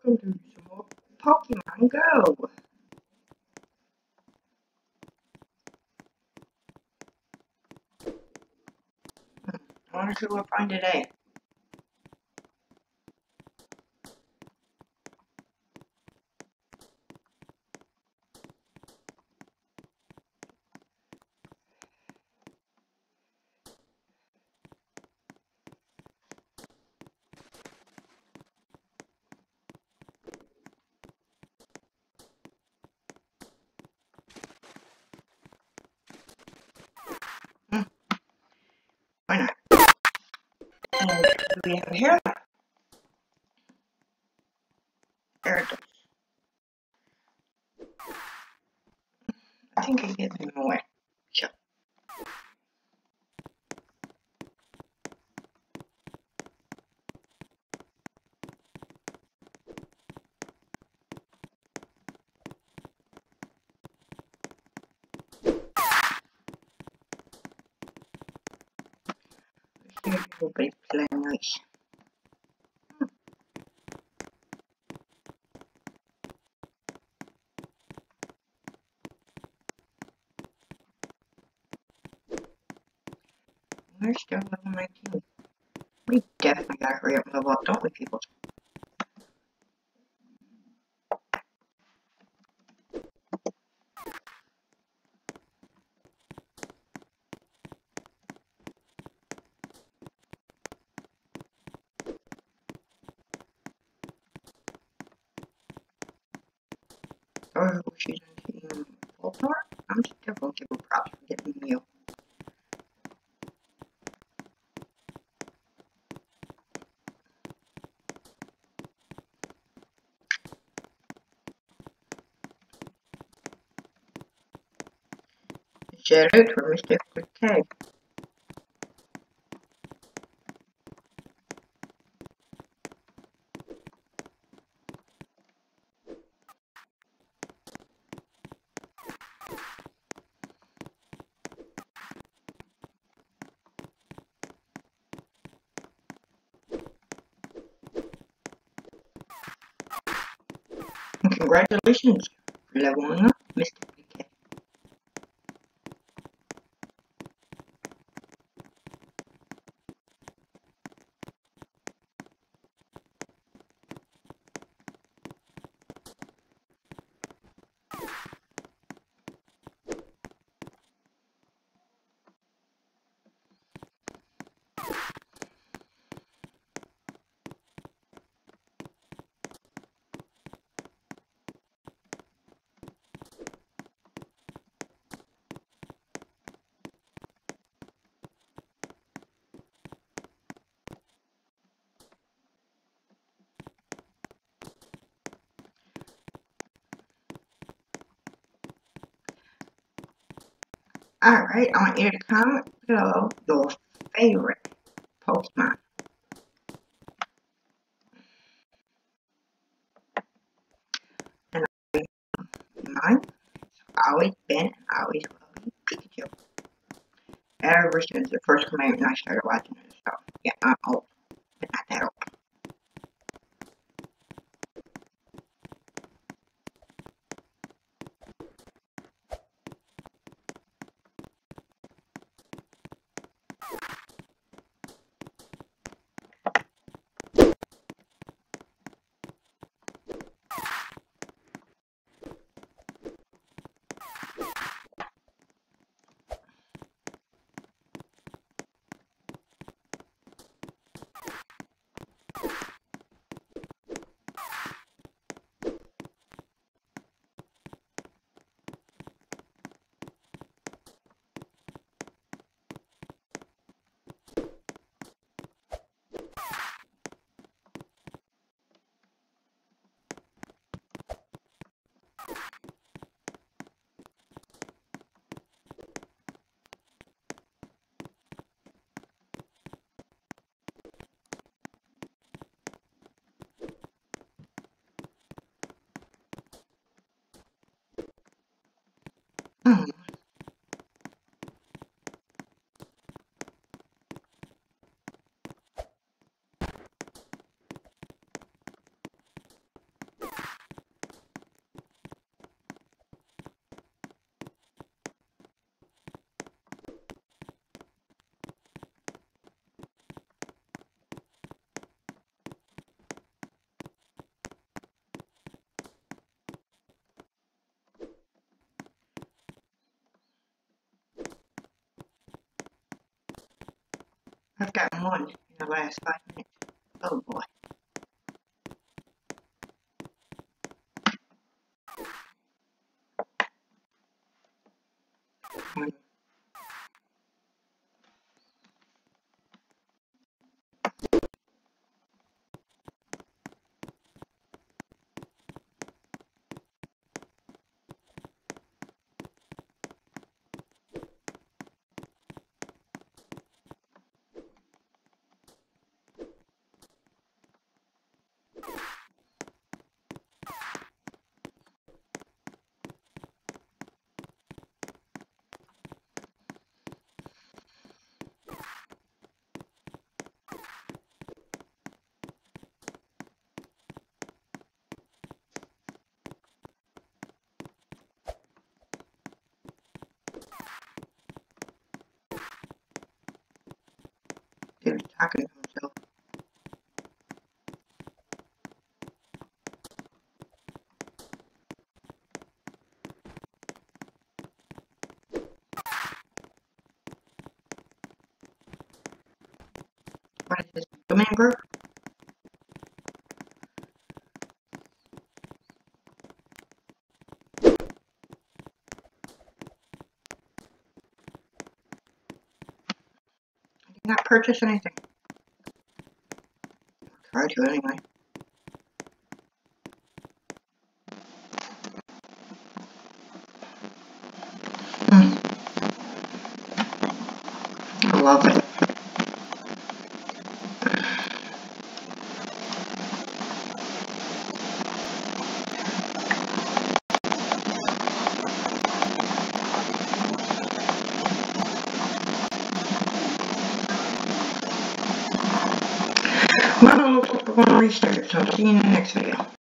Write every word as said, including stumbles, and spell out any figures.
welcome to some more Pokemon Go. I wonder who we'll find today. Hmm. Why not? And who do we have here? There it is. I think I gave him away. Sure. Let's see if everybody's playing nice. Hmm. We're still level nineteen. We definitely gotta hurry up and level up, don't we, people? Or who's using Team Full Power? I'm still going to give props for getting you. Shout out for Mister K. And congratulations for leveling up, Mister K. Alright, I want you to comment below your favorite Pokemon. And mine has always been and always will be Pikachu. Ever since the first commandment I started watching it, so yeah, I'm old, but not that old. I've gotten one in the last five minutes. Oh boy. Um, he was talking to himself. What is this? Booming group? I did not purchase anything. I'll try to anyway. Hmm. I love it. Well, it looks like we're going to restart it, so I'll see you in the next video.